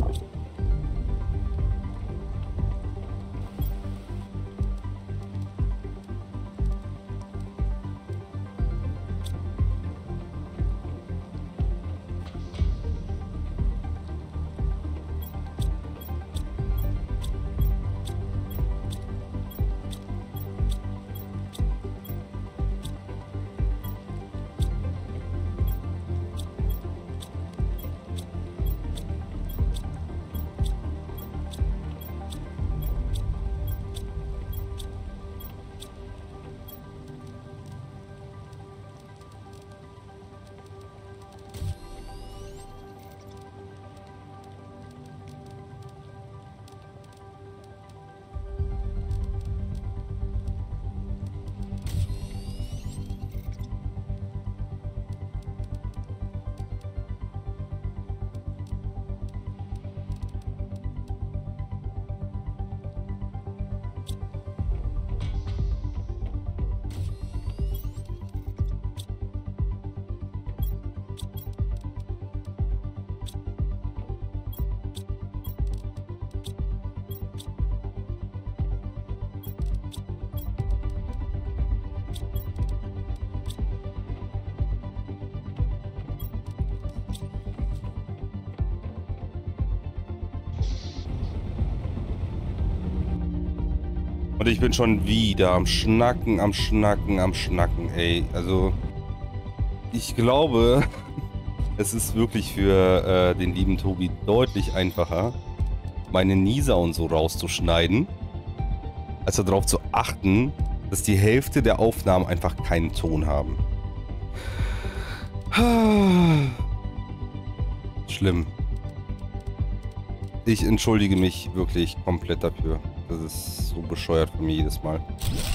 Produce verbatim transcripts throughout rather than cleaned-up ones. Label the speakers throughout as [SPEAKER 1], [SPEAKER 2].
[SPEAKER 1] Und ich bin schon wieder am Schnacken, am Schnacken, am Schnacken, ey. Also, ich glaube, es ist wirklich für äh, den lieben Tobi deutlich einfacher, meine Nieser und so rauszuschneiden, als darauf zu achten, dass die Hälfte der Aufnahmen einfach keinen Ton haben. Schlimm. Ich entschuldige mich wirklich komplett dafür. Das ist so bescheuert von mir jedes Mal.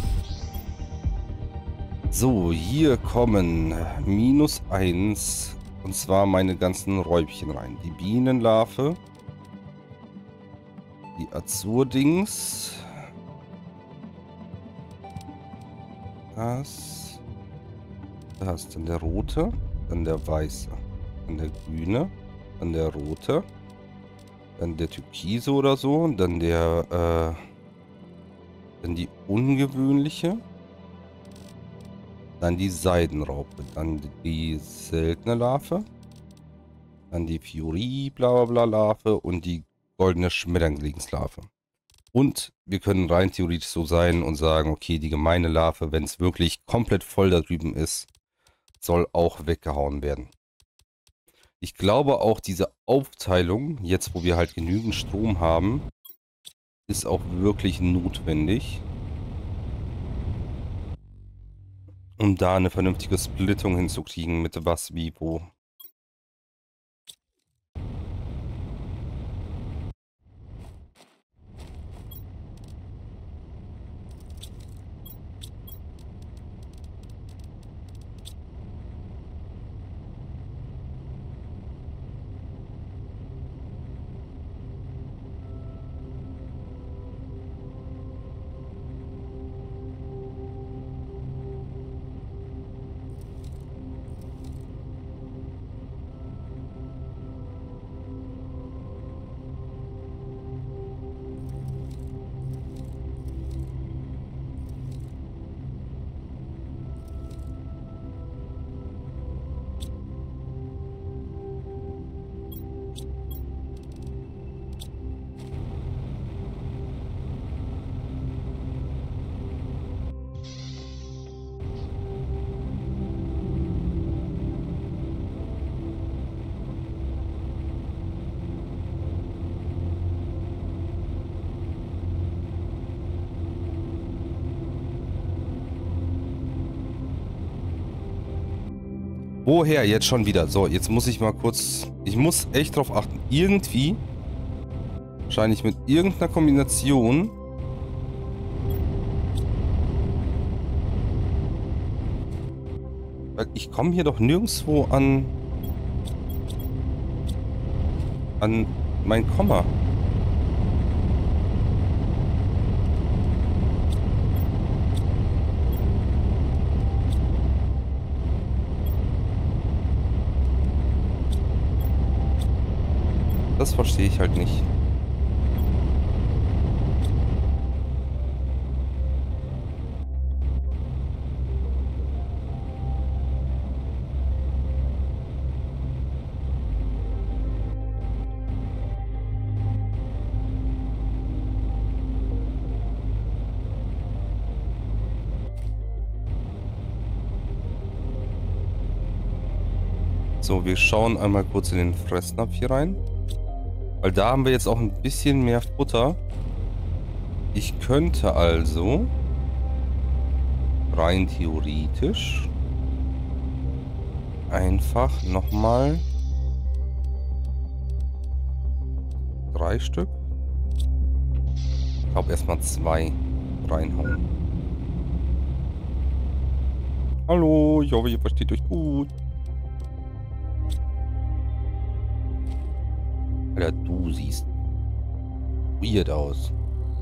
[SPEAKER 1] So, hier kommen minus eins. Und zwar meine ganzen Räubchen rein. Die Bienenlarve. Die Azurdings. Das. Das ist dann der rote. Dann der weiße. Dann der grüne. Dann der rote. Dann der Türkise oder so. Und dann der, äh, dann die ungewöhnliche. Dann die Seidenraupe. Dann die seltene Larve. Dann die Fury, bla bla bla Larve. Und die goldene Schmetterlingslarve. Und wir können rein theoretisch so sein und sagen, okay, die gemeine Larve, wenn es wirklich komplett voll da drüben ist, soll auch weggehauen werden. Ich glaube auch, diese Aufteilung, jetzt wo wir halt genügend Strom haben, ist auch wirklich notwendig, um da eine vernünftige Splittung hinzukriegen mit was, wie, wo. Woher jetzt schon wieder? So, jetzt muss ich mal kurz... Ich muss echt drauf achten. Irgendwie, wahrscheinlich mit irgendeiner Kombination... Weil ich komme hier doch nirgendwo an... an mein Komma. Das verstehe ich halt nicht. So, wir schauen einmal kurz in den Fressnapf hier rein. Weil da haben wir jetzt auch ein bisschen mehr Futter. Ich könnte also rein theoretisch einfach nochmal drei Stück. Ich glaube erstmal zwei reinhauen. Hallo, ich hoffe, ihr versteht euch gut. Alter, du siehst weird aus.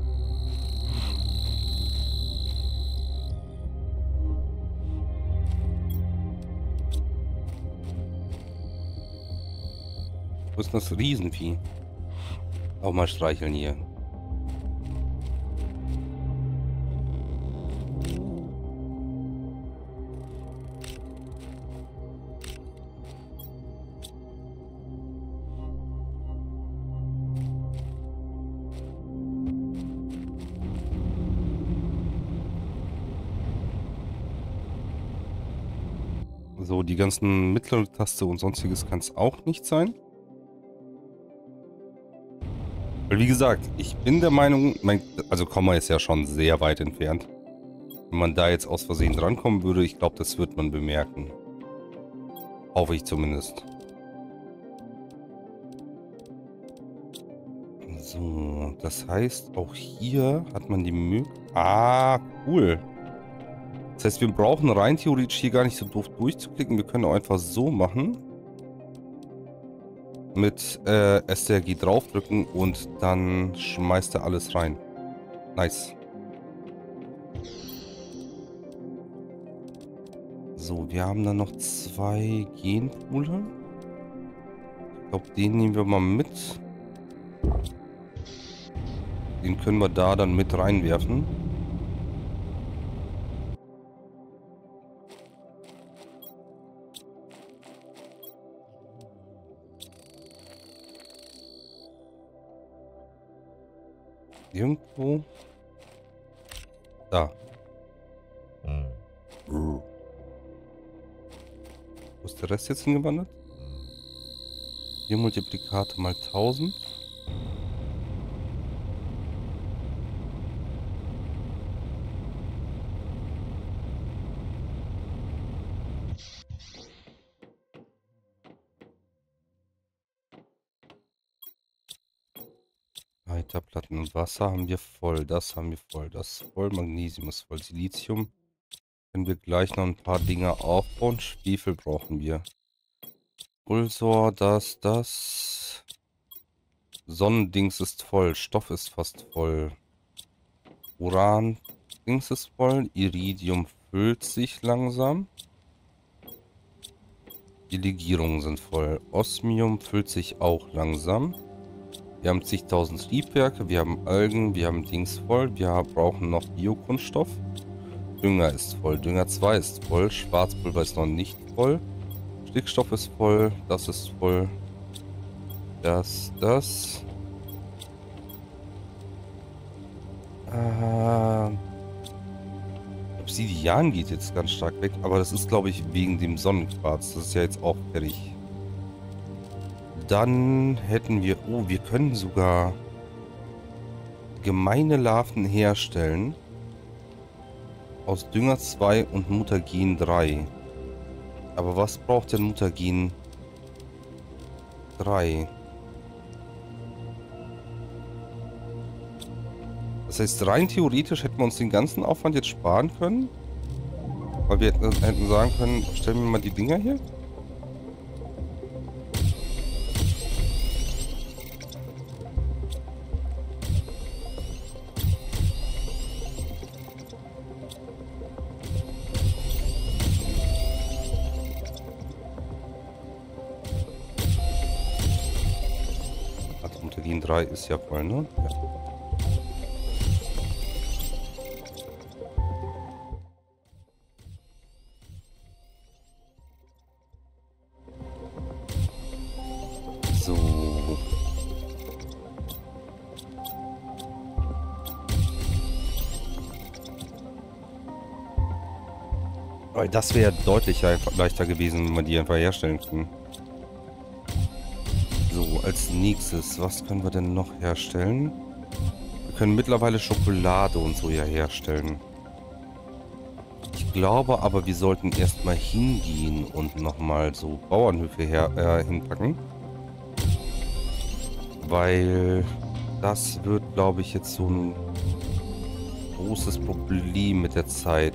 [SPEAKER 1] Wo ist das Riesenvieh? Auch mal streicheln hier. So, die ganzen mittlere Taste und sonstiges kann es auch nicht sein. Weil wie gesagt, ich bin der Meinung, mein, also Komma ist ja schon sehr weit entfernt. Wenn man da jetzt aus Versehen drankommen würde, ich glaube, das wird man bemerken. Hoffe ich zumindest. So, das heißt, auch hier hat man die Möglichkeit... Ah, cool. Das heißt, wir brauchen rein theoretisch hier gar nicht so doof durchzuklicken. Wir können auch einfach so machen. Mit äh, S T R G draufdrücken und dann schmeißt er alles rein. Nice. So, wir haben dann noch zwei Genpoole. Ich glaube, den nehmen wir mal mit. Den können wir da dann mit reinwerfen. Irgendwo. Da. Wo ist der Rest jetzt hingewandert? Hier Multiplikator mal tausend. Leiterplatten. Wasser haben wir voll. Das haben wir voll. Das voll. Magnesium ist voll. Silizium. Können wir gleich noch ein paar Dinge aufbauen. Schwefel brauchen wir. Pulsor, das, das. Sonnendings ist voll. Stoff ist fast voll. Uran, Dings ist voll. Iridium füllt sich langsam. Die Legierungen sind voll. Osmium füllt sich auch langsam. Wir haben zigtausend Triebwerke, wir haben Algen, wir haben Dings voll. Wir brauchen noch Biokunststoff. Dünger ist voll. Dünger zwei ist voll. Schwarzpulver ist noch nicht voll. Stickstoff ist voll. Das ist voll. Das, das. Äh, Obsidian geht jetzt ganz stark weg, aber das ist, glaube ich, wegen dem Sonnenquarz. Das ist ja jetzt auch fertig. Dann hätten wir... Oh, wir können sogar gemeine Larven herstellen. Aus Dünger zwei und Mutagen drei. Aber was braucht denn Mutagen drei? Das heißt, rein theoretisch hätten wir uns den ganzen Aufwand jetzt sparen können. Weil wir hätten, hätten sagen können, stellen wir mal die Dinger hier. DIN drei ist ja voll, ne? Ja. So. Weil das wäre deutlich leichter gewesen, wenn man die einfach herstellen kann. So, als nächstes, was können wir denn noch herstellen? Wir können mittlerweile Schokolade und so ja herstellen. Ich glaube aber, wir sollten erstmal hingehen und nochmal so Bauernhöfe her, äh, hinpacken. Weil das wird, glaube ich, jetzt so ein großes Problem mit der Zeit.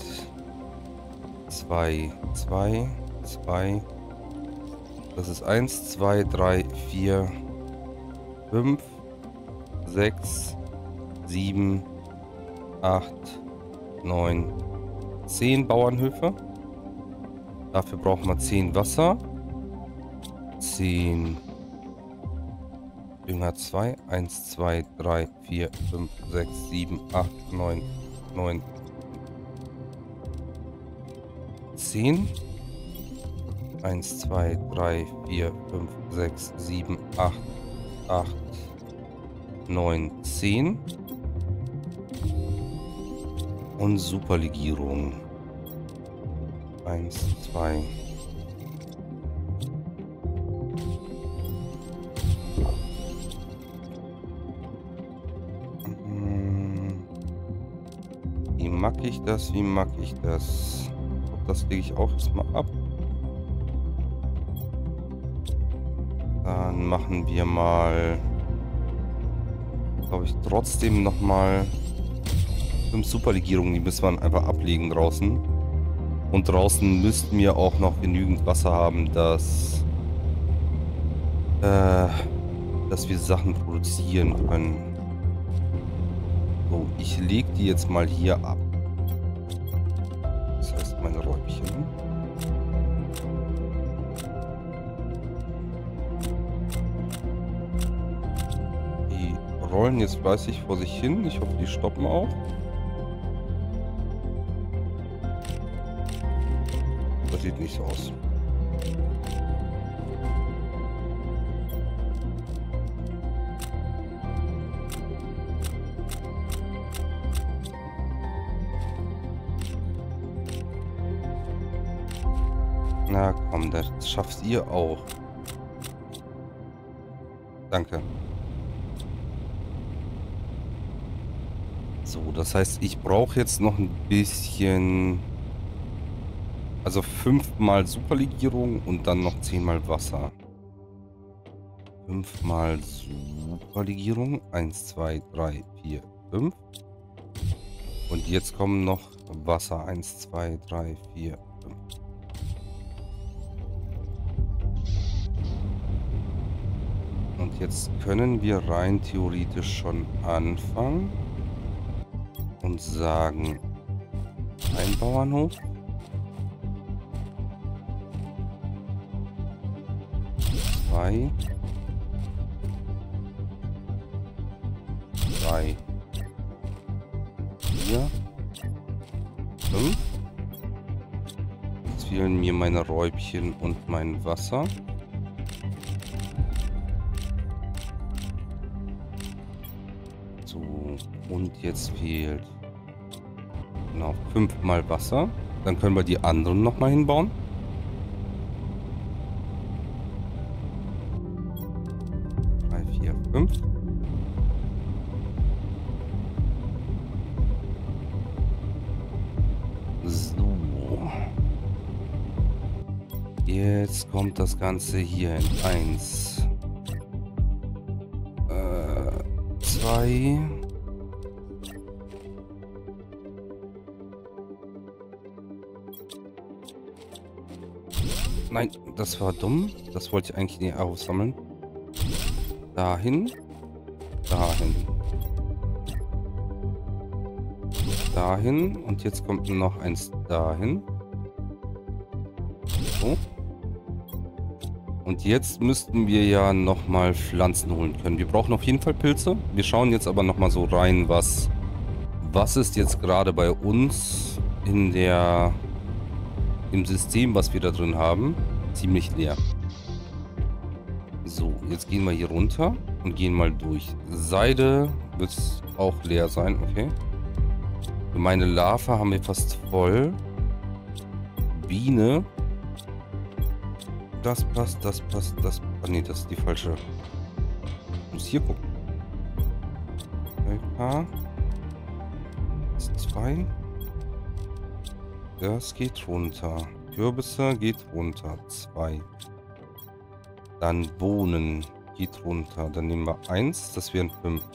[SPEAKER 1] Zwei, zwei, zwei. Das ist eins, zwei, drei, vier, fünf, sechs, sieben, acht, neun, zehn Bauernhöfe. Dafür brauchen wir zehn Wasser. zehn Dünger zwei. eins, zwei, drei, vier, fünf, sechs, sieben, acht, neun, neun, zehn. eins, zwei, drei, vier, fünf, sechs, sieben, acht, acht, neun, zehn. Und Superlegierung. eins, zwei. Wie mag ich das? Wie mag ich das? Das lege ich auch erstmal ab. Dann machen wir mal, glaube ich, trotzdem noch mal fünf Superlegierungen. Die müssen wir einfach ablegen draußen. Und draußen müssten wir auch noch genügend Wasser haben, dass, äh, dass wir Sachen produzieren können. So, ich lege die jetzt mal hier ab. Das heißt, meine Räubchen. Rollen jetzt fleißig vor sich hin. Ich hoffe, die stoppen auch. Das sieht nicht so aus. Na komm, das schafft ihr auch. Danke. So, das heißt, ich brauche jetzt noch ein bisschen, also fünfmal Superlegierung und dann noch zehnmal Wasser. Fünfmal Superlegierung. Eins, zwei, drei, vier, fünf. Und jetzt kommen noch Wasser. Eins, zwei, drei, vier, fünf. Und jetzt können wir rein theoretisch schon anfangen. Und sagen, ein Bauernhof. Zwei. Drei. Vier. Fünf. Jetzt fehlen mir meine Räubchen und mein Wasser. So, und jetzt fehlt genau fünfmal Wasser. Dann können wir die anderen noch mal hinbauen. Drei, vier, fünf. So. Jetzt kommt das Ganze hier in eins. Äh, zwei. Nein, das war dumm. Das wollte ich eigentlich nicht aufsammeln. Dahin. Dahin. Dahin. Und jetzt kommt noch eins dahin. So. Und Und jetzt müssten wir ja nochmal Pflanzen holen können. Wir brauchen auf jeden Fall Pilze. Wir schauen jetzt aber nochmal so rein, was, was ist jetzt gerade bei uns in der, im System, was wir da drin haben. Ziemlich leer. So, jetzt gehen wir hier runter und gehen mal durch. Seide wird es auch leer sein, okay. Für meine Larve haben wir fast voll. Biene. Das passt, das passt, das... Ah ne, das ist die falsche. Ich muss hier gucken. Ein das ist zwei. Das geht runter. Kürbisse geht runter. Zwei. Dann Bohnen geht runter. Dann nehmen wir eins. Das wären fünf.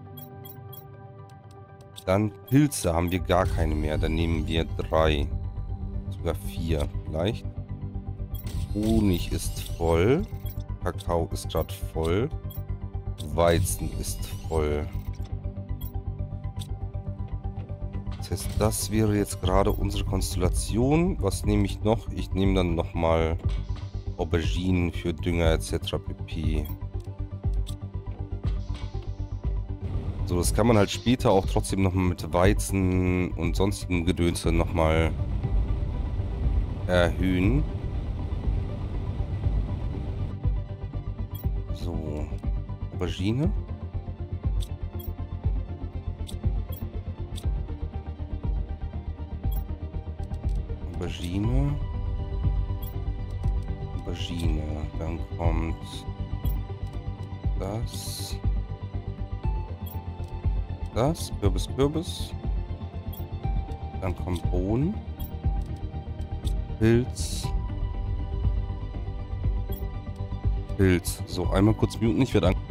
[SPEAKER 1] Dann Pilze haben wir gar keine mehr. Dann nehmen wir drei. Sogar vier vielleicht. Honig ist voll. Kakao ist gerade voll. Weizen ist voll. Das heißt, das wäre jetzt gerade unsere Konstellation. Was nehme ich noch? Ich nehme dann nochmal Auberginen für Dünger et cetera pp. So, das kann man halt später auch trotzdem nochmal mit Weizen und sonstigen Gedönse nochmal erhöhen. So, Aubergine. Aubergine. Aubergine. Dann kommt das. Das. Kürbis, Kürbis. Dann kommt Bohnen. Pilz. Pilz. So, einmal kurz muten. Ich werde an